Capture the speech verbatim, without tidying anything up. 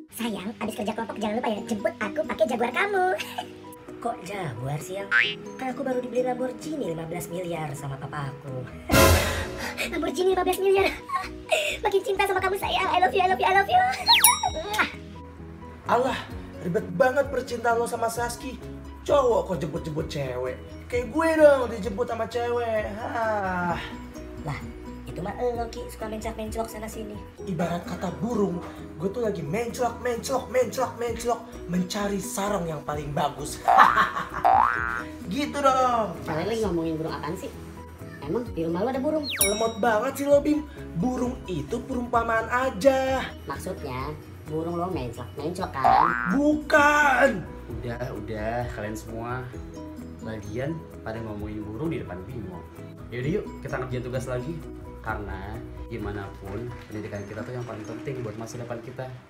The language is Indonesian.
Sayang, abis kerja kelompok jangan lupa ya jemput aku pakai Jaguar kamu. Kok Jaguar sih yang? Kan aku baru dibeli Lamborghini lima belas miliar sama papa aku. Lamborghini lima belas miliar. Makin cinta sama kamu sayang. I love you, I love you, I love you. Alah, ribet banget percintaan lo sama Saski. Cowok kok jemput-jemput cewek. Kayak gue dong dijemput sama cewek. Hah. Lah, itu mah lo Ki suka mencak-mencok sana sini. Ibarat kata burung, gue tuh lagi menclok, menclok, menclok, menclok, mencari sarang yang paling bagus. Gitu dong. Kalian lagi ngomongin burung apaan sih? Emang di rumah lu ada burung? Lemot banget sih lo, Bim. Burung itu perumpamaan aja. Maksudnya burung lo menclok-menclok kan? Bukan. Udah, udah kalian semua. Lagian pada ngomongin burung di depan Bimo. Yaudah yuk kita ngerjain tugas lagi. Karena gimana pun pendidikan kita tuh yang paling penting buat masa depan kita.